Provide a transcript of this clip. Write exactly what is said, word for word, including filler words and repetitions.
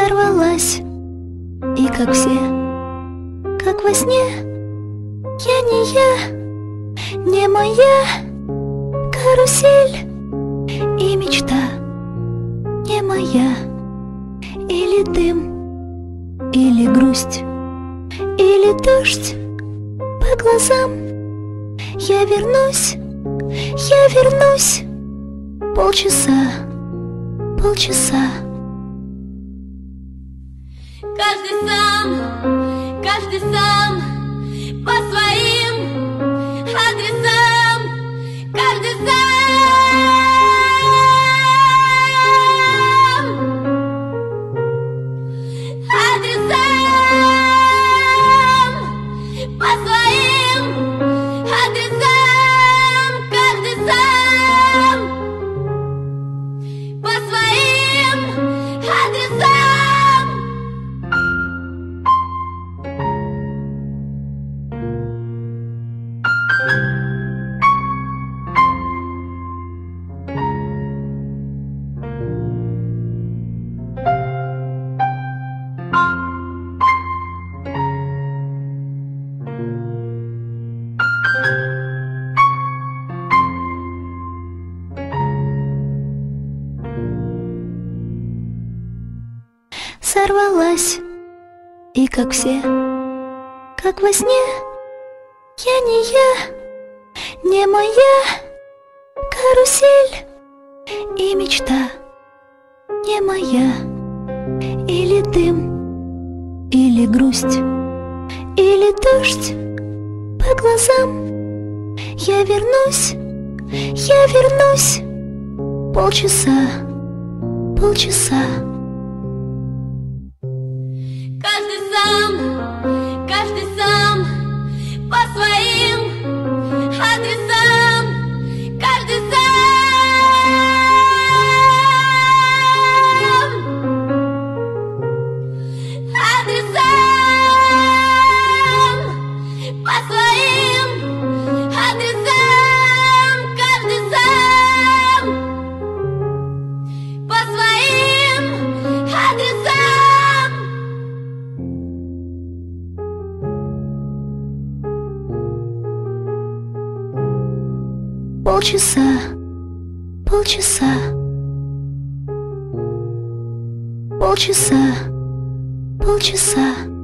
Сорвалась, и как все, как во сне. Я не я, не моя карусель, и мечта не моя. Или дым, или грусть, или дождь по глазам. Я вернусь, я вернусь. Полчаса, полчаса. Каждый сам, каждый сам по своим адресам. Каждый сам адресам, по своим адресам. Каждый сам по своим адресам. Сорвалась, и как все, как во сне. Я не я, не моя карусель, и мечта не моя. Или дым, или грусть, или дождь по глазам. Я вернусь, я вернусь. Полчаса, полчаса. Каждый сам, каждый сам по своим адресам. Каждый сам адресам, по своим адресам. Каждый сам по своим адресам. Полчаса, полчаса. Полчаса, полчаса.